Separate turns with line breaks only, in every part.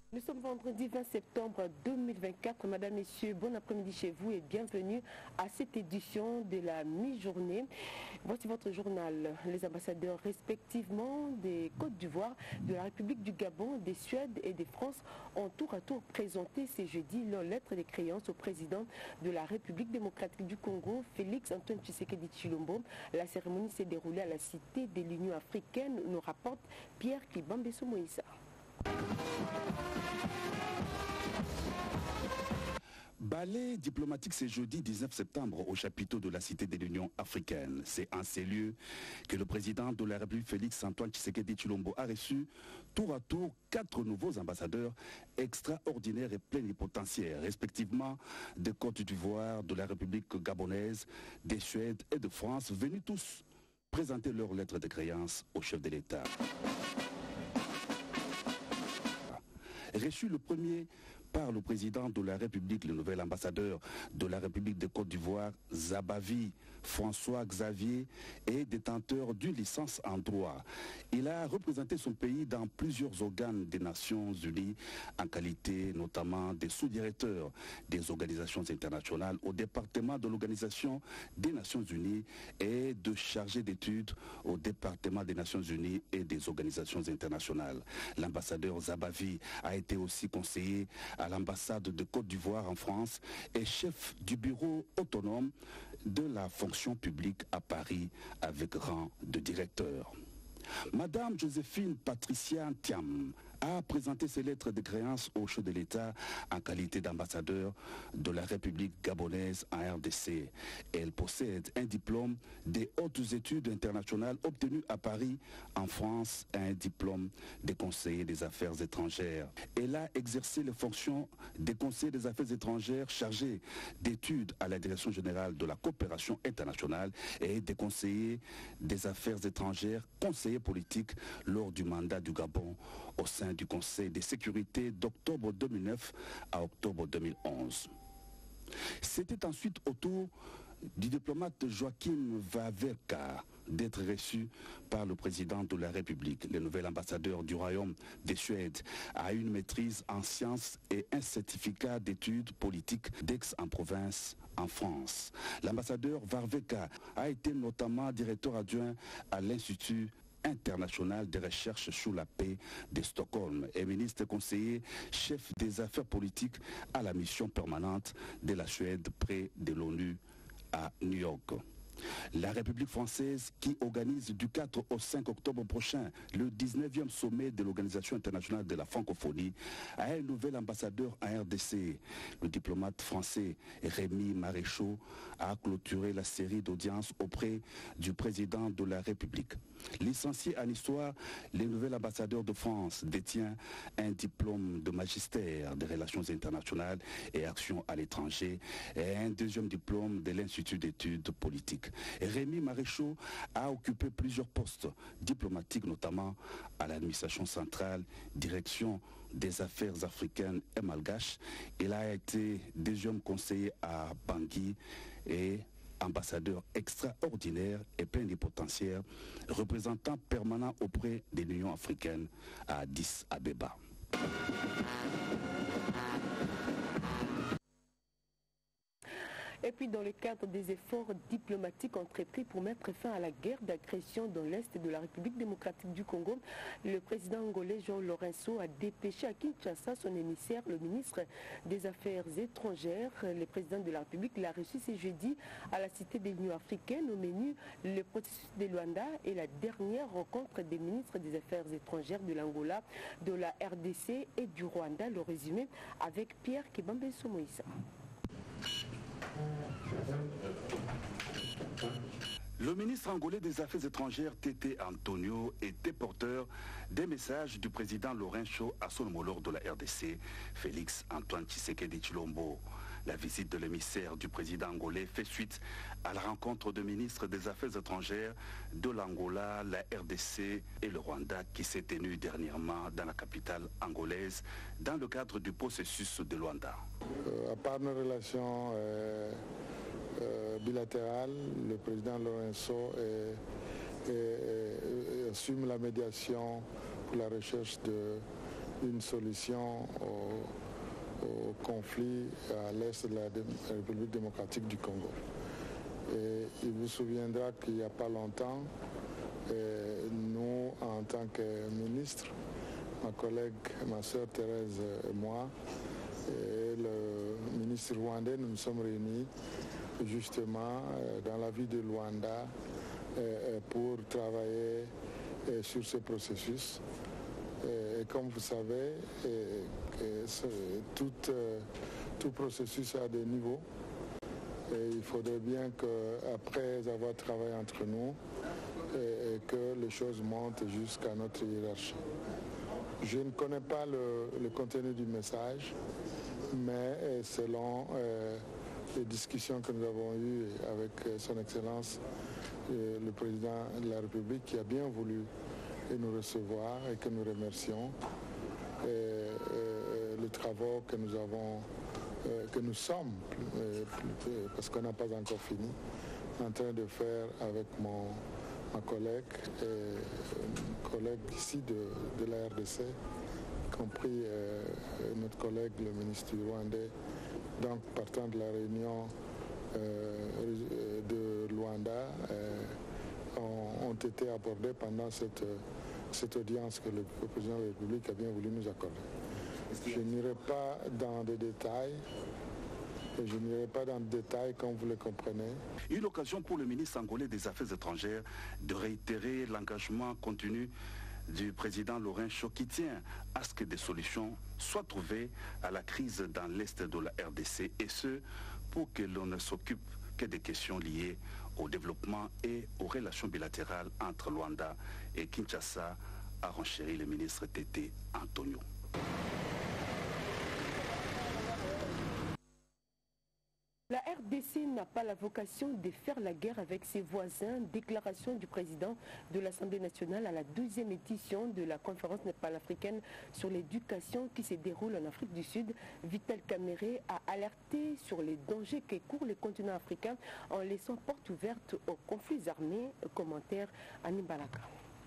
Nous sommes vendredi 20 septembre 2024. Madame, Messieurs, bon après-midi chez vous et bienvenue à cette édition de la mi-journée. Voici votre journal. Les ambassadeurs respectivement des Côtes d'Ivoire, de la République du Gabon, des Suède et de France ont tour à tour présenté ce jeudi leur lettre de créance au président de la République démocratique du Congo, Félix Antoine Tshisekedi Tshilombo. La cérémonie s'est déroulée à la Cité de l'Union africaine, nous rapporte Pierre Kibambeso Moïsa.
Ballet diplomatique ce jeudi 19 septembre au chapiteau de la Cité de l'Union africaine. C'est en ces lieux que le président de la République Félix Antoine Tshisekedi Tshilombo a reçu tour à tour 4 nouveaux ambassadeurs extraordinaires et plénipotentiaires, respectivement de Côte d'Ivoire, de la République gabonaise, des Suède et de France, venus tous présenter leur lettre de créance au chef de l'État. Reçu le premier par le président de la République, le nouvel ambassadeur de la République de Côte d'Ivoire, Zabavi François Xavier, est détenteur d'une licence en droit. Il a représenté son pays dans plusieurs organes des Nations Unies en qualité notamment de sous-directeur des organisations internationales au département de l'Organisation des Nations Unies et de chargé d'études au département des Nations Unies et des organisations internationales. L'ambassadeur Zabavi a été aussi conseiller à l'ambassade de Côte d'Ivoire en France et chef du bureau autonome de la fonction publique à Paris avec rang de directeur. Madame Joséphine Patricia Thiam a présenté ses lettres de créance au chef de l'État en qualité d'ambassadeur de la République gabonaise en RDC. Elle possède un diplôme des hautes études internationales obtenu à Paris, en France, et un diplôme de conseiller des affaires étrangères. Elle a exercé les fonctions de conseiller des affaires étrangères chargé d'études à la Direction générale de la coopération internationale et de conseiller des affaires étrangères, conseiller politique lors du mandat du Gabon au sein du Conseil de sécurité d'octobre 2009 à octobre 2011. C'était ensuite au tour du diplomate Joachim Wawerka d'être reçu par le président de la République. Le nouvel ambassadeur du Royaume de Suède a une maîtrise en sciences et un certificat d'études politiques d'Aix-en-Provence en France. L'ambassadeur Wawerka a été notamment directeur adjoint à l'Institut international de recherche sur la paix de Stockholm et ministre conseiller chef des affaires politiques à la mission permanente de la Suède près de l'ONU à New York. La République française qui organise du 4 au 5 octobre prochain le 19e sommet de l'Organisation internationale de la francophonie a un nouvel ambassadeur en RDC. Le diplomate français Rémi Maréchaux a clôturé la série d'audiences auprès du président de la République. Licencié en histoire, le nouvel ambassadeur de France détient un diplôme de magistère des relations internationales et actions à l'étranger et un deuxième diplôme de l'Institut d'études politiques. Rémi Maréchaux a occupé plusieurs postes diplomatiques, notamment à l'administration centrale, direction des affaires africaines et malgaches. Il a été deuxième conseiller à Bangui et ambassadeur extraordinaire et plénipotentiaire, représentant permanent auprès de l'Union africaine à Addis Abeba.
Et puis dans le cadre des efforts diplomatiques entrepris pour mettre fin à la guerre d'agression dans l'Est de la République démocratique du Congo, le président angolais João Lourenço a dépêché à Kinshasa son émissaire, le ministre des Affaires étrangères. Le président de la République l'a reçu ce jeudi à la Cité de l'Union africaine. Au menu, le processus de Luanda et la dernière rencontre des ministres des Affaires étrangères de l'Angola, de la RDC et du Rwanda. Le résumé avec Pierre Kibambeso Moïsa.
Le ministre angolais des Affaires étrangères, Tété Antonio, était porteur des messages du président Lourenço à son homologue de la RDC, Félix Antoine Tshisekedi Tshilombo. La visite de l'émissaire du président angolais fait suite à la rencontre de ministres des Affaires étrangères de l'Angola, la RDC et le Rwanda qui s'est tenue dernièrement dans la capitale angolaise dans le cadre du processus de Luanda.
À part nos relations bilatérales, le président Lourenço assume la médiation pour la recherche une solution au conflit à l'est de la République démocratique du Congo. Et il vous souviendra qu'il n'y a pas longtemps, nous, en tant que ministre, ma collègue, ma soeur Thérèse et moi, et le ministre rwandais, nous nous sommes réunis justement dans la ville de Luanda pour travailler sur ce processus. Et comme vous savez, tout processus a des niveaux. Et il faudrait bien qu'après avoir travaillé entre nous, que les choses montent jusqu'à notre hiérarchie. Je ne connais pas le contenu du message, mais selon les discussions que nous avons eues avec son Excellence, le Président de la République, qui a bien voulu nous recevoir et que nous remercions, les travaux que nous avons, que nous sommes, parce qu'on n'a pas encore fini, en train de faire avec ma collègue, ici de la RDC, y compris notre collègue, le ministre rwandais, donc partant de la réunion de Luanda, ont été abordés pendant cette audience que le président de la République a bien voulu nous accorder. Je n'irai pas dans des détails. Je n'irai pas dans le détail, comme vous le comprenez.
Une occasion pour le ministre angolais des Affaires étrangères de réitérer l'engagement continu du président Lourenço qui tient à ce que des solutions soient trouvées à la crise dans l'est de la RDC, et ce, pour que l'on ne s'occupe que des questions liées au développement et aux relations bilatérales entre Luanda et Kinshasa, a renchéri le ministre Tété Antonio.
La RDC n'a pas la vocation de faire la guerre avec ses voisins. Déclaration du président de l'Assemblée nationale à la 12e édition de la conférence népal-africaine sur l'éducation qui se déroule en Afrique du Sud. Vital Kamerhe a alerté sur les dangers que court le continent africain en laissant porte ouverte aux conflits armés. Commentaire Annie Balaka.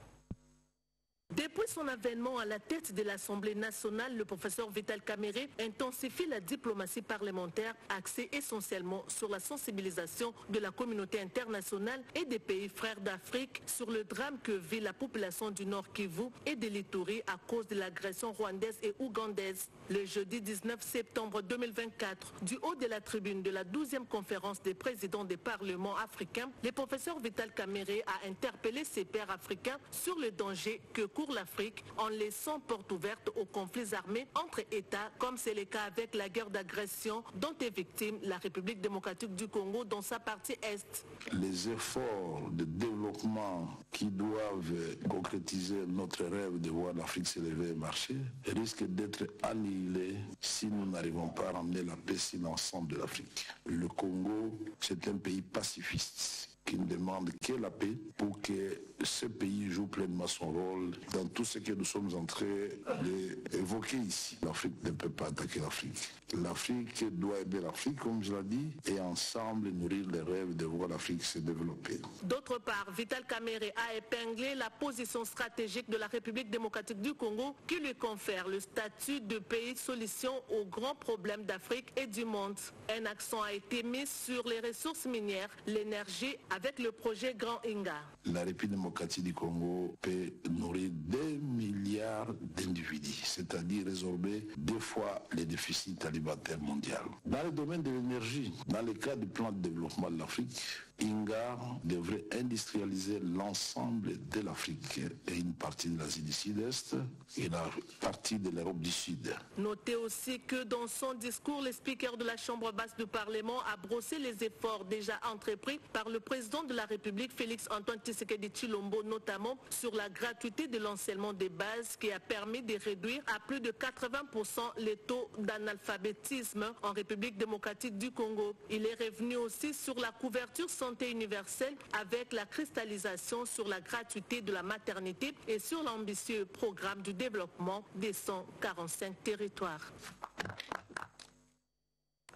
Depuis son avènement à la tête de l'Assemblée nationale, le professeur Vital Kamerhe intensifie la diplomatie parlementaire axée essentiellement sur la sensibilisation de la communauté internationale et des pays frères d'Afrique sur le drame que vit la population du Nord Kivu et de l'Ituri à cause de l'agression rwandaise et ougandaise. Le jeudi 19 septembre 2024, du haut de la tribune de la 12e conférence des présidents des parlements africains, le professeur Vital Kamerhe a interpellé ses pairs africains sur le danger que court l'Afrique en laissant porte ouverte aux conflits armés entre États, comme c'est le cas avec la guerre d'agression dont est victime la République démocratique du Congo dans sa partie Est.
Les efforts de développement qui doivent concrétiser notre rêve de voir l'Afrique s'élever et marcher risquent d'être annihilés si nous n'arrivons pas à ramener la paix sur l'ensemble de l'Afrique. Le Congo, c'est un pays pacifiste qui ne demande que la paix pour que ce pays joue pleinement son rôle dans tout ce que nous sommes en train d'évoquer ici. L'Afrique ne peut pas attaquer l'Afrique. L'Afrique doit aider l'Afrique, comme je l'ai dit, et ensemble nourrir les rêves de voir l'Afrique se développer.
D'autre part, Vital Kamerhe a épinglé la position stratégique de la République démocratique du Congo qui lui confère le statut de pays solution aux grands problèmes d'Afrique et du monde. Un accent a été mis sur les ressources minières, l'énergie avec le projet Grand Inga.
La République démocratique du Congo peut nourrir 2 milliards d'individus, c'est-à-dire résorber 2 fois les déficits alimentaires mondiaux. Dans le domaine de l'énergie, dans le cadre du plan de développement de l'Afrique, Inga devrait industrialiser l'ensemble de l'Afrique et une partie de l'Asie du Sud-Est et une partie de l'Europe du Sud.
Notez aussi que dans son discours, le speaker de la Chambre basse du Parlement a brossé les efforts déjà entrepris par le président de la République, Félix Antoine Tshisekedi Tshilombo, notamment sur la gratuité de l'enseignement des bases qui a permis de réduire à plus de 80% les taux d'analphabétisme en République démocratique du Congo. Il est revenu aussi sur la couverture santé universelle avec la cristallisation sur la gratuité de la maternité et sur l'ambitieux programme du développement des 145 territoires.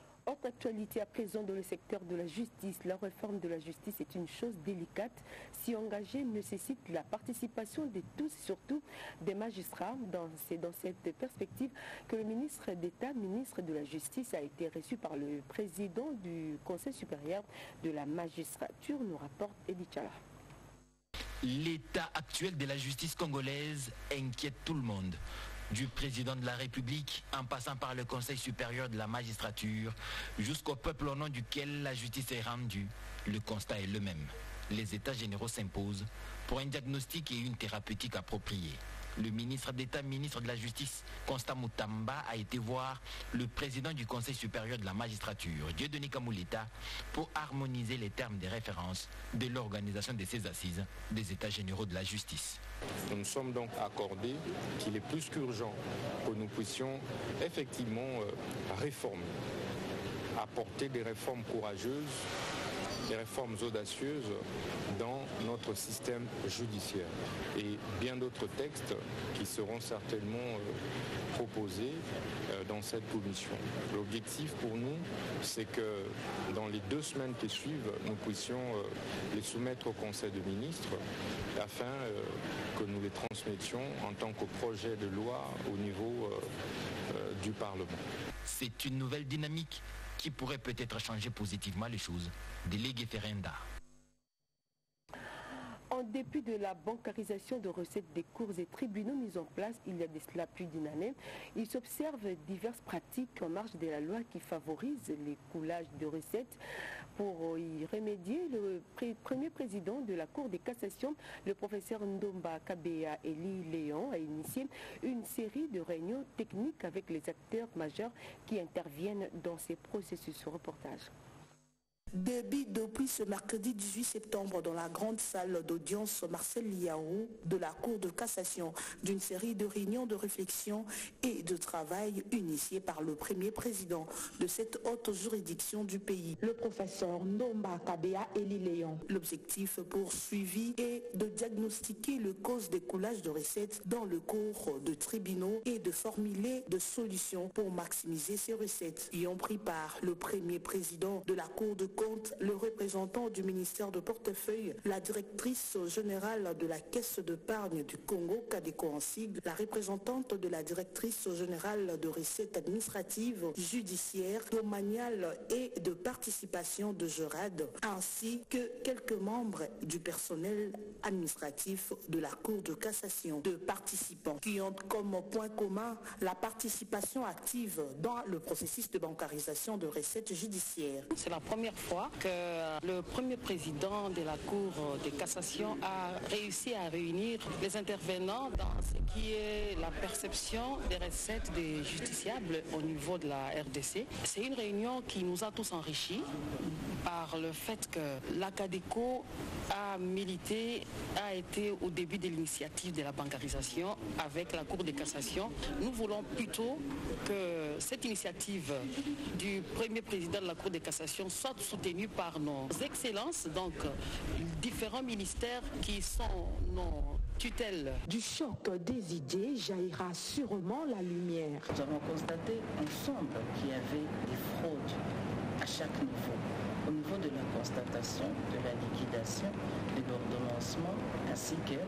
Autre actualité à présent dans le secteur de la justice. La réforme de la justice est une chose délicate. S'y engager nécessite la participation de tous, surtout des magistrats. C'est dans cette perspective que le ministre d'État, ministre de la Justice, a été reçu par le président du Conseil supérieur de la magistrature, nous rapporte Edith Chala.
L'état actuel de la justice congolaise inquiète tout le monde. Du président de la République, en passant par le Conseil supérieur de la magistrature, jusqu'au peuple au nom duquel la justice est rendue, le constat est le même. Les états généraux s'imposent pour un diagnostic et une thérapeutique appropriée. Le ministre d'État, ministre de la Justice, Constant Moutamba, a été voir le président du Conseil supérieur de la magistrature, Dieudonné Kamuleta, pour harmoniser les termes des références de l'organisation de ces assises des états généraux de la justice.
Nous nous sommes donc accordés qu'il est plus qu'urgent que nous puissions effectivement réformer, apporter des réformes courageuses, des réformes audacieuses dans notre système judiciaire et bien d'autres textes qui seront certainement proposés dans cette commission. L'objectif pour nous, c'est que dans les 2 semaines qui suivent, nous puissions les soumettre au Conseil des ministres afin que nous les transmettions en tant que projet de loi au niveau du Parlement.
C'est une nouvelle dynamique qui pourrait peut-être changer positivement les choses. Délégué Ferrenda.
En dépit de la bancarisation de recettes des cours et tribunaux mis en place il y a de cela plus d'une année, il s'observe diverses pratiques en marge de la loi qui favorisent les coulages de recettes. Pour y remédier, le premier président de la Cour de cassation, le professeur Ndomba Kabea Eli Léon, a initié une série de réunions techniques avec les acteurs majeurs qui interviennent dans ces processus. Reportage.
Début depuis ce mercredi 18 septembre dans la grande salle d'audience Marcel Liaou de la Cour de cassation d'une série de réunions de réflexion et de travail initiées par le premier président de cette haute juridiction du pays, le professeur Ndomba Kabea Eli Léon. L'objectif poursuivi est de diagnostiquer les causes des coulages de recettes dans le cours de tribunaux et de formuler des solutions pour maximiser ces recettes. Y ont pris part le premier président de la Cour de compte, le représentant du ministère de portefeuille, la directrice générale de la Caisse d'épargne du Congo, Kadeko en sigle, la représentante de la directrice générale de recettes administratives, judiciaires, domaniales et de participation de Gerad, ainsi que quelques membres du personnel administratif de la Cour de cassation, de participants qui ont comme point commun la participation active dans le processus de bancarisation de recettes judiciaires.
C'est la première fois que le premier président de la Cour de cassation a réussi à réunir les intervenants dans ce qui est la perception des recettes des justiciables au niveau de la RDC. C'est une réunion qui nous a tous enrichis par le fait que l'ACADECO a milité, a été au début de l'initiative de la bancarisation avec la Cour de cassation. Nous voulons plutôt que cette initiative du premier président de la Cour de cassation soit soutenue par nos excellences, donc différents ministères qui sont nos tutelles.
Du choc des idées jaillira sûrement la lumière.
Nous avons constaté ensemble qu'il y avait des fraudes à chaque niveau. Au niveau de la constatation, de la liquidation, de l'ordonnancement ainsi que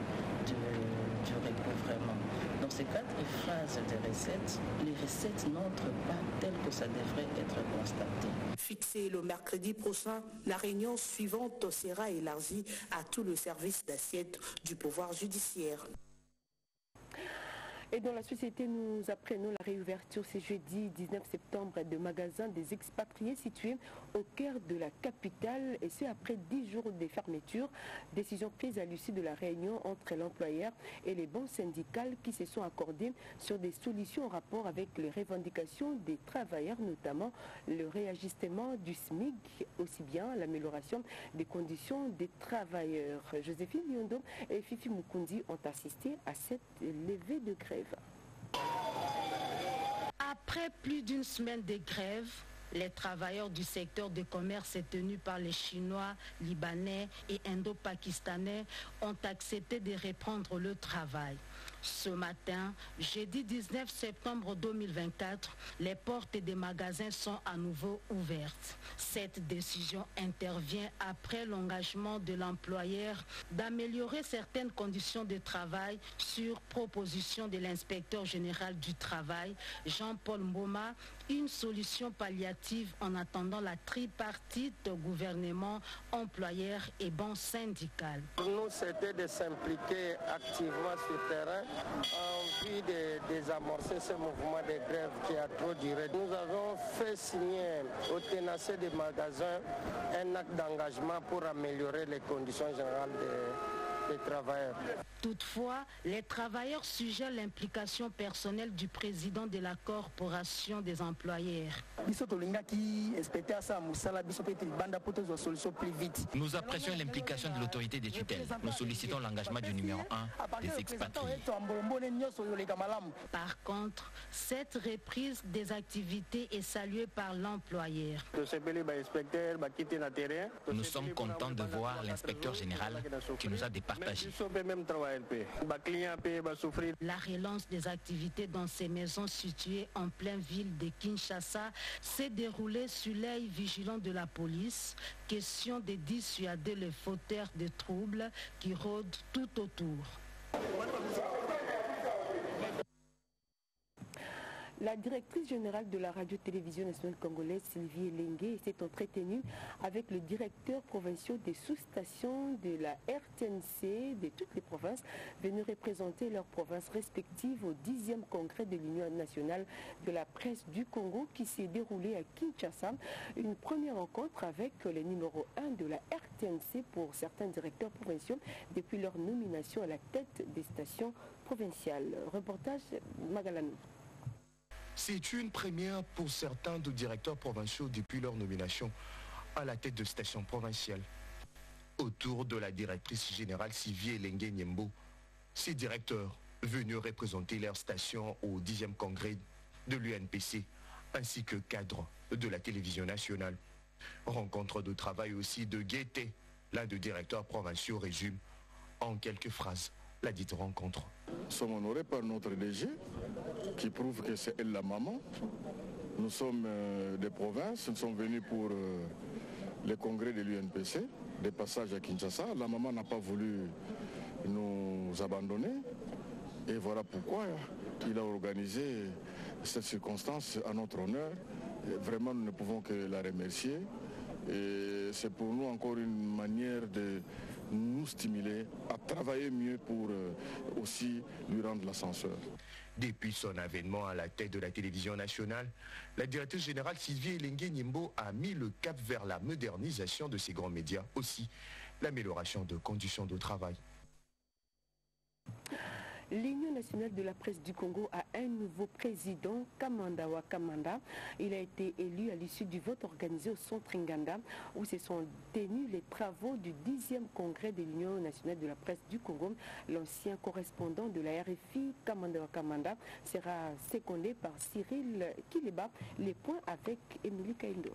du recouvrement. Dans ces 4 phases de recettes, les recettes n'entrent pas telles que ça devrait être constaté.
Fixé le mercredi prochain, la réunion suivante sera élargie à tout le service d'assiette du pouvoir judiciaire.
Et dans la société, nous apprenons la réouverture ce jeudi 19 septembre de magasins des expatriés situés au cœur de la capitale, et ce après 10 jours de fermeture. Décision prise à l'issue de la réunion entre l'employeur et les banques syndicales qui se sont accordées sur des solutions en rapport avec les revendications des travailleurs, notamment le réajustement du SMIC, aussi bien l'amélioration des conditions des travailleurs. Joséphine Liondo et Fifi Mukundi ont assisté à cette levée de grève.
Après plus d'une semaine de grève, les travailleurs du secteur de commerce tenus par les Chinois, Libanais et Indo-Pakistanais ont accepté de reprendre le travail. Ce matin, jeudi 19 septembre 2024, les portes des magasins sont à nouveau ouvertes. Cette décision intervient après l'engagement de l'employeur d'améliorer certaines conditions de travail sur proposition de l'inspecteur général du travail, Jean-Paul Mboma, une solution palliative en attendant la tripartite gouvernement, employeur et banque syndicale.
Pour nous, c'était de s'impliquer activement sur le terrain en vue de désamorcer ce mouvement de grève qui a trop duré. Nous avons fait signer aux tenanciers des magasins un acte d'engagement pour améliorer les conditions générales des travailleurs.
Toutefois, les travailleurs suggèrent l'implication personnelle du président de la corporation des employeurs.
Nous apprécions l'implication de l'autorité des tutelles. Nous sollicitons l'engagement du numéro 1 des expatriés.
Par contre, cette reprise des activités est saluée par l'employeur.
Nous sommes contents de voir l'inspecteur général qui nous a départagé.
La relance des activités dans ces maisons situées en pleine ville de Kinshasa s'est déroulée sous l'œil vigilant de la police. Question de dissuader les fauteurs de troubles qui rôdent tout autour.
La directrice générale de la radio-télévision nationale congolaise, Sylvie Elengue, s'est entretenue avec le directeur provincial des sous-stations de la RTNC de toutes les provinces venus représenter leurs provinces respectives au 10e congrès de l'Union nationale de la presse du Congo qui s'est déroulé à Kinshasa. Une première rencontre avec les numéros 1 de la RTNC pour certains directeurs provinciaux depuis leur nomination à la tête des stations provinciales. Reportage Magalano.
C'est une première pour certains de directeurs provinciaux depuis leur nomination à la tête de station provinciale. Autour de la directrice générale Sylvie Elengue Nyembo, ces directeurs venus représenter leur station au 10e congrès de l'UNPC, ainsi que cadres de la télévision nationale. Rencontre de travail aussi de gaieté. L'un des directeurs provinciaux résume en quelques phrases la dite rencontre.
Nous sommes honorés par notre DG qui prouve que c'est elle la maman. Nous sommes des provinces, nous sommes venus pour le congrès de l'UNPC, des passages à Kinshasa. La maman n'a pas voulu nous abandonner et voilà pourquoi il a organisé cette circonstance à notre honneur. Et vraiment, nous ne pouvons que la remercier et c'est pour nous encore une manière de nous stimuler à travailler mieux pour aussi lui rendre l'ascenseur.
Depuis son avènement à la tête de la télévision nationale, la directrice générale Sylvie Elengue Nyembo a mis le cap vers la modernisation de ces grands médias, aussi l'amélioration de conditions de travail.
L'Union nationale de la presse du Congo a un nouveau président, Kamanda Wakamanda. Il a été élu à l'issue du vote organisé au centre Nganda, où se sont tenus les travaux du 10e congrès de l'Union nationale de la presse du Congo. L'ancien correspondant de la RFI, Kamanda Wakamanda, sera secondé par Cyril Kileba. Les points avec Émilie Kaindo.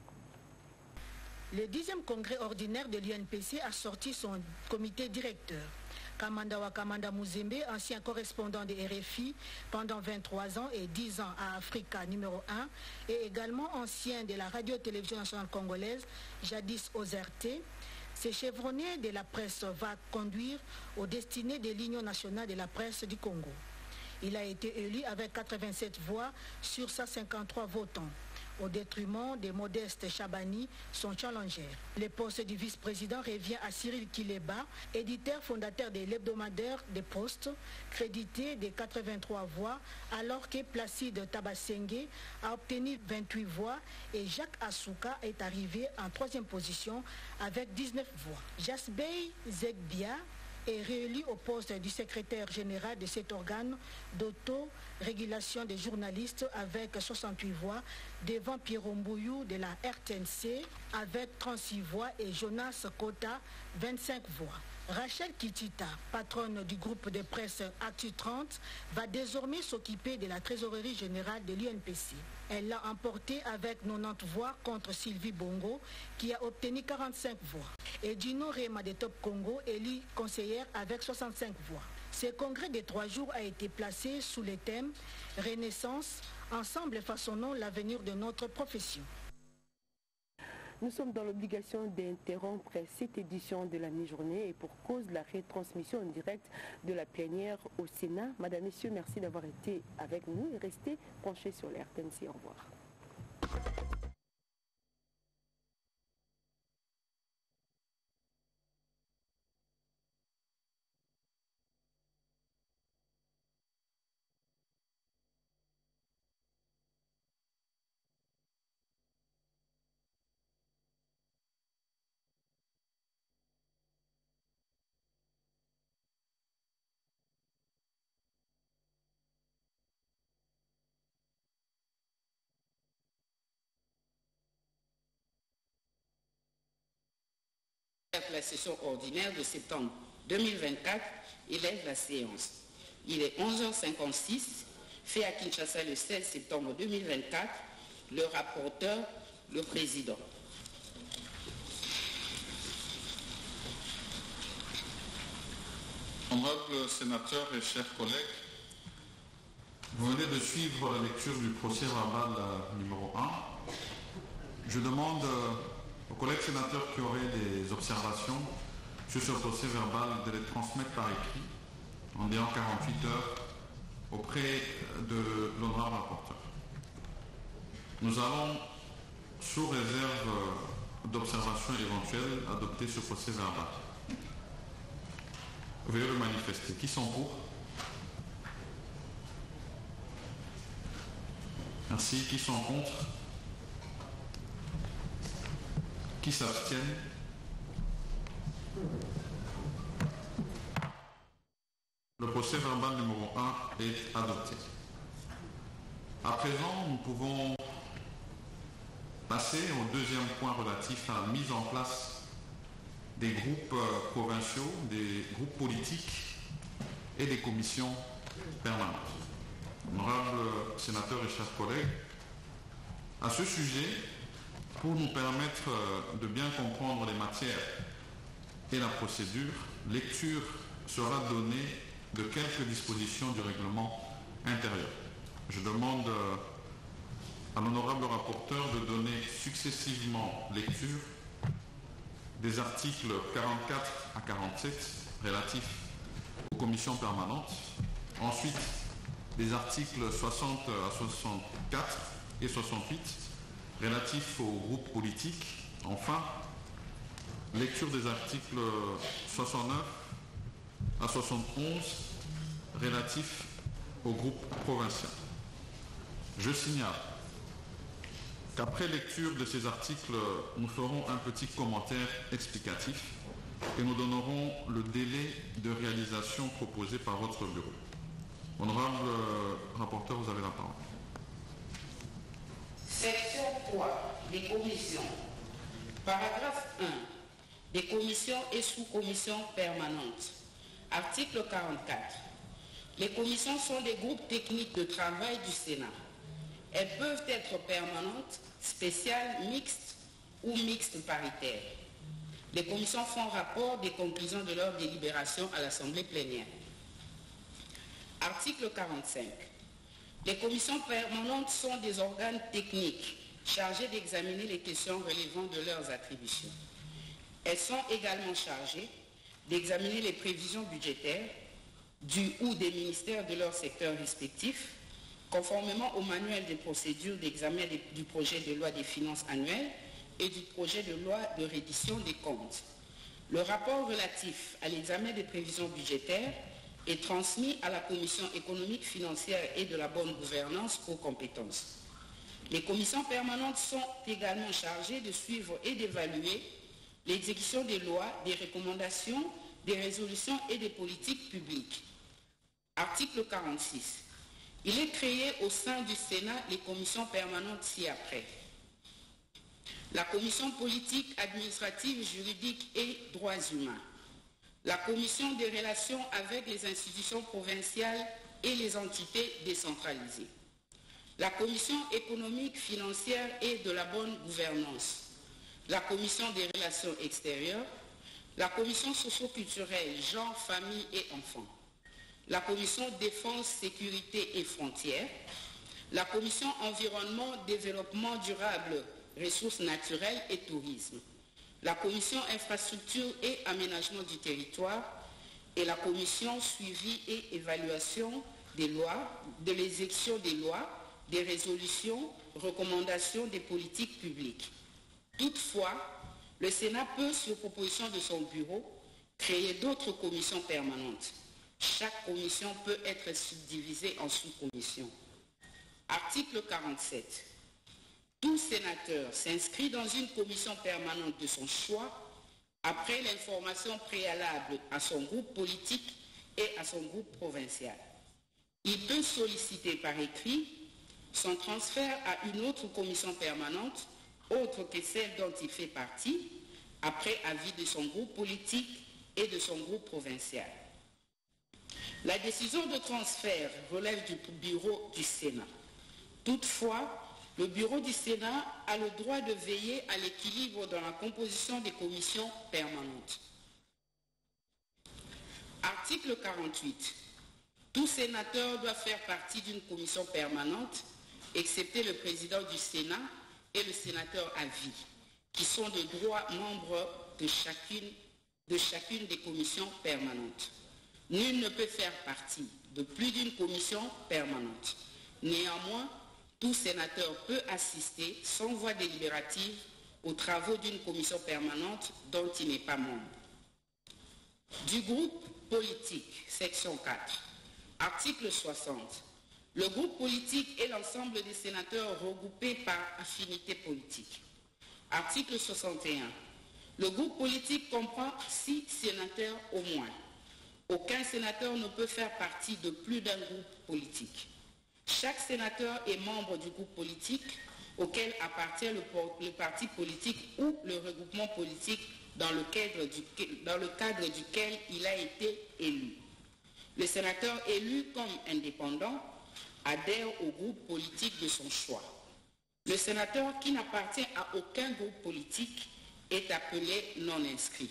Le 10e congrès ordinaire de l'UNPC a sorti son comité directeur. Kamanda Wakamanda Muzembe, ancien correspondant de RFI pendant 23 ans et 10 ans à Africa numéro 1, et également ancien de la radio-télévision nationale congolaise, jadis OZRT. Ce chevronné de la presse va conduire aux destinées de l'Union nationale de la presse du Congo. Il a été élu avec 87 voix sur 153 votants, au détriment de Modeste Chabani, son challenger. Le poste du vice-président revient à Cyril Kileba, éditeur fondateur de l'hebdomadaire des Postes, crédité de 83 voix, alors que Placide Tabasengue a obtenu 28 voix et Jacques Asuka est arrivé en 3e position avec 19 voix. Jasbey Zegbia est réélu au poste du secrétaire général de cet organe d'auto-régulation des journalistes avec 68 voix, devant Pierre Mbouyou de la RTNC avec 36 voix et Jonas Kota, 25 voix. Rachel Kitita, patronne du groupe de presse Actu 30, va désormais s'occuper de la trésorerie générale de l'UNPC. Elle l'a emporté avec 90 voix contre Sylvie Bongo, qui a obtenu 45 voix. Et Dino Rema de Top Congo, élue conseillère avec 65 voix. Ce congrès de 3 jours a été placé sous le thème « Renaissance, ensemble façonnons l'avenir de notre profession ».
Nous sommes dans l'obligation d'interrompre cette édition de la mi-journée et pour cause de la retransmission en direct de la plénière au Sénat. Madame, Messieurs, merci d'avoir été avec nous et restez branchés sur la RTNC. Au revoir.
La session ordinaire de septembre 2024 élève la séance. Il est 11h56, fait à Kinshasa le 16 septembre 2024. Le rapporteur, le président.
Honorables sénateurs et chers collègues, vous venez de suivre la lecture du procès verbal numéro 1. Je demande aux collègues sénateurs qui auraient des observations sur ce procès verbal de les transmettre par écrit en délai 48 heures auprès de l'honorable rapporteur. Nous allons, sous réserve d'observations éventuelles, adopter ce procès verbal. Veuillez le manifester. Qui sont pour? Merci. Qui sont contre? Qui s'abstiennent? Le procès verbal numéro 1 est adopté. À présent, nous pouvons passer au deuxième point relatif à la mise en place des groupes provinciaux, des groupes politiques et des commissions permanentes. Honorables sénateurs et chers collègues, à ce sujet, pour nous permettre de bien comprendre les matières et la procédure, lecture sera donnée de quelques dispositions du règlement intérieur. Je demande à l'honorable rapporteur de donner successivement lecture des articles 44 à 47 relatifs aux commissions permanentes, ensuite des articles 60 à 64 et 68 relatifs aux groupes politiques, enfin lecture des articles 69 à 71 relatifs aux groupes provinciaux. Je signale qu'après lecture de ces articles, nous ferons un petit commentaire explicatif et nous donnerons le délai de réalisation proposé par votre bureau. Honorable rapporteur, vous avez la parole.
Section 3 des commissions. Paragraphe 1. Des commissions et sous-commissions permanentes. Article 44. Les commissions sont des groupes techniques de travail du Sénat. Elles peuvent être permanentes, spéciales, mixtes ou mixtes paritaires. Les commissions font rapport des conclusions de leur délibération à l'Assemblée plénière. Article 45. Les commissions permanentes sont des organes techniques chargés d'examiner les questions relevant de leurs attributions. Elles sont également chargées d'examiner les prévisions budgétaires du ou des ministères de leur secteur respectif, conformément au manuel des procédures d'examen du projet de loi des finances annuelles et du projet de loi de reddition des comptes. Le rapport relatif à l'examen des prévisions budgétaires est transmis à la Commission économique, financière et de la bonne gouvernance aux compétences. Les commissions permanentes sont également chargées de suivre et d'évaluer l'exécution des lois, des recommandations, des résolutions et des politiques publiques. Article 46. Il est créé au sein du Sénat les commissions permanentes ci-après. La commission politique, administrative, juridique et droits humains. La commission des relations avec les institutions provinciales et les entités décentralisées. La commission économique, financière et de la bonne gouvernance. La commission des relations extérieures. La commission socio-culturelle, genre, famille et enfants.
la commission Défense, Sécurité et Frontières, la commission Environnement, Développement durable, Ressources naturelles et Tourisme, la commission Infrastructure et Aménagement du territoire et la commission Suivi et Évaluation des lois, de l'exécution des lois, des résolutions, recommandations des politiques publiques. Toutefois, le Sénat peut, sur proposition de son bureau, créer d'autres commissions permanentes. Chaque commission peut être subdivisée en sous-commissions. Article 47. Tout sénateur s'inscrit dans une commission permanente de son choix après l'information préalable à son groupe politique et à son groupe provincial. Il peut solliciter par écrit son transfert à une autre commission permanente, autre que celle dont il fait partie, après avis de son groupe politique et de son groupe provincial. La décision de transfert relève du bureau du Sénat. Toutefois, le bureau du Sénat a le droit de veiller à l'équilibre dans la composition des commissions permanentes. Article 48. Tout sénateur doit faire partie d'une commission permanente, excepté le président du Sénat et le sénateur à vie, qui sont de droit membres de chacune des commissions permanentes. Nul ne peut faire partie de plus d'une commission permanente. Néanmoins, tout sénateur peut assister sans voix délibérative aux travaux d'une commission permanente dont il n'est pas membre. Du groupe politique, section 4, article 60. Le groupe politique est l'ensemble des sénateurs regroupés par affinité politique. Article 61. Le groupe politique comprend 6 sénateurs au moins. Aucun sénateur ne peut faire partie de plus d'un groupe politique. Chaque sénateur est membre du groupe politique auquel appartient le parti politique ou le regroupement politique dans le cadre duquel il a été élu. Le sénateur élu comme indépendant adhère au groupe politique de son choix. Le sénateur qui n'appartient à aucun groupe politique est appelé non inscrit.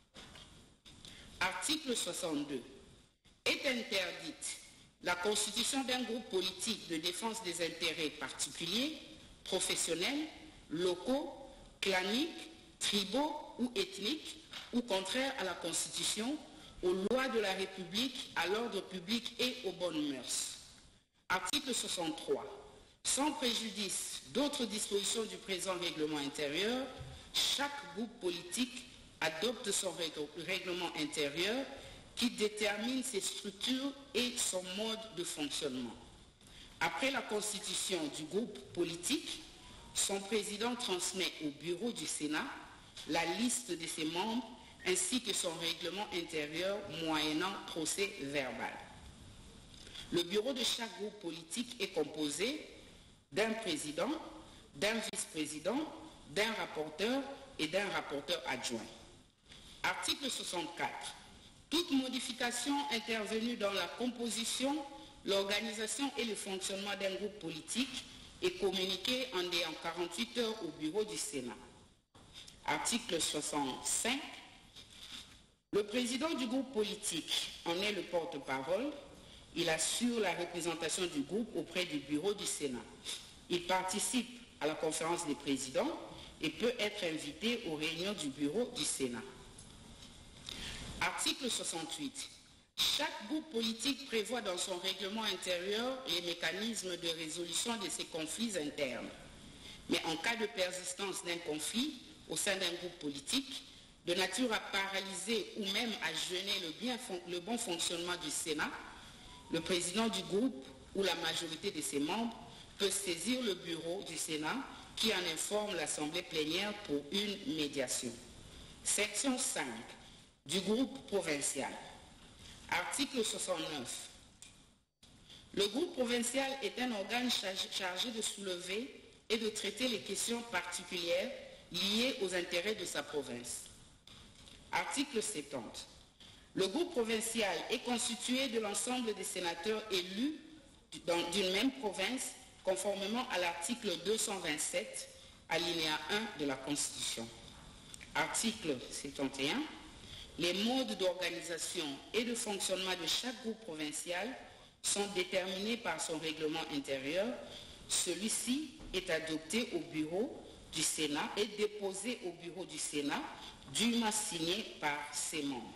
Article 62. Est interdite la constitution d'un groupe politique de défense des intérêts particuliers, professionnels, locaux, claniques, tribaux ou ethniques, ou contraires à la Constitution, aux lois de la République, à l'ordre public et aux bonnes mœurs. Article 63. Sans préjudice d'autres dispositions du présent règlement intérieur, chaque groupe politique adopte son règlement intérieur qui détermine ses structures et son mode de fonctionnement. Après la constitution du groupe politique, son président transmet au bureau du Sénat la liste de ses membres ainsi que son règlement intérieur moyennant procès verbal. Le bureau de chaque groupe politique est composé d'un président, d'un vice-président, d'un rapporteur et d'un rapporteur adjoint. Article 64. Toute modification intervenue dans la composition, l'organisation et le fonctionnement d'un groupe politique est communiquée en 48 heures au bureau du Sénat. Article 65. Le président du groupe politique en est le porte-parole. Il assure la représentation du groupe auprès du bureau du Sénat. Il participe à la conférence des présidents et peut être invité aux réunions du bureau du Sénat. Article 68. Chaque groupe politique prévoit dans son règlement intérieur les mécanismes de résolution de ses conflits internes. Mais en cas de persistance d'un conflit au sein d'un groupe politique, de nature à paralyser ou même à gêner le bon fonctionnement du Sénat, le président du groupe ou la majorité de ses membres peut saisir le bureau du Sénat qui en informe l'Assemblée plénière pour une médiation. Section 5 du groupe provincial. Article 69. Le groupe provincial est un organe chargé de soulever et de traiter les questions particulières liées aux intérêts de sa province. Article 70. Le groupe provincial est constitué de l'ensemble des sénateurs élus d'une même province conformément à l'article 227, alinéa 1 de la Constitution. Article 71. Les modes d'organisation et de fonctionnement de chaque groupe provincial sont déterminés par son règlement intérieur. Celui-ci est adopté au bureau du Sénat et déposé au bureau du Sénat, dûment signé par ses membres.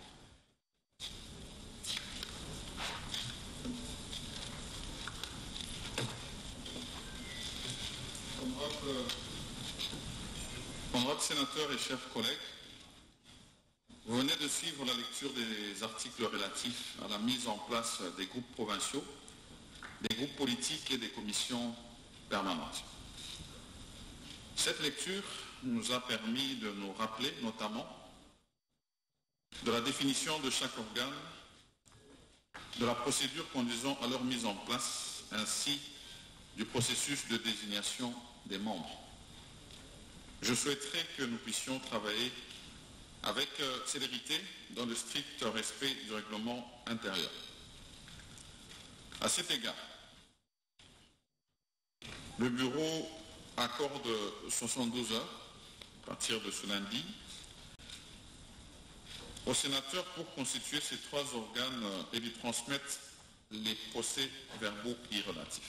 Honorables sénateurs et chers collègues, vous venez de suivre la lecture des articles relatifs à la mise en place des groupes provinciaux, des groupes politiques et des commissions permanentes. Cette lecture nous a permis de nous rappeler notamment de la définition de chaque organe, de la procédure conduisant à leur mise en place, ainsi du processus de désignation des membres. Je souhaiterais que nous puissions travailler avec célérité dans le strict respect du règlement intérieur. À cet égard, le bureau accorde 72 heures à partir de ce lundi aux sénateurs pour constituer ces 3 organes et lui transmettre les procès-verbaux y relatifs.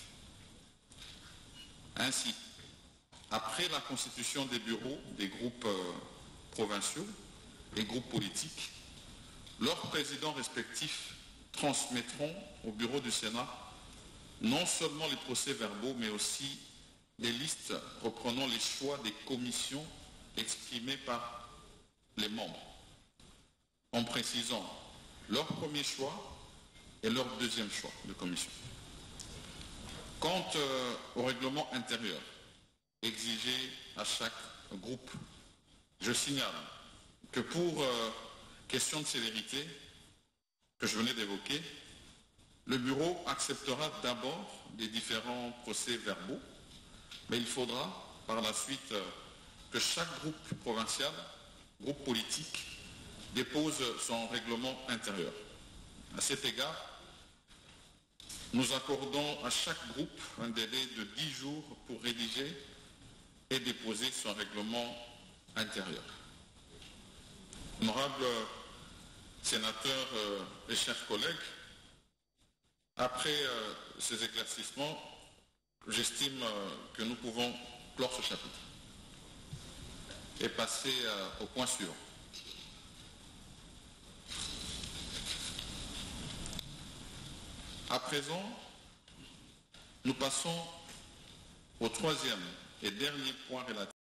Ainsi, après la constitution des bureaux des groupes provinciaux et groupes politiques, leurs présidents respectifs transmettront au bureau du Sénat non seulement les procès-verbaux, mais aussi les listes reprenant les choix des commissions exprimés par les membres, en précisant leur premier choix et leur deuxième choix de commission. Quant au règlement intérieur exigé à chaque groupe, je signale que pour question de célérité que je venais d'évoquer, le bureau acceptera d'abord les différents procès-verbaux, mais il faudra par la suite que chaque groupe provincial, groupe politique, dépose son règlement intérieur. À cet égard, nous accordons à chaque groupe un délai de 10 jours pour rédiger et déposer son règlement intérieur. Honorables sénateurs et chers collègues, après ces éclaircissements, j'estime que nous pouvons clore ce chapitre et passer au point suivant. À présent, nous passons au 3e et dernier point relatif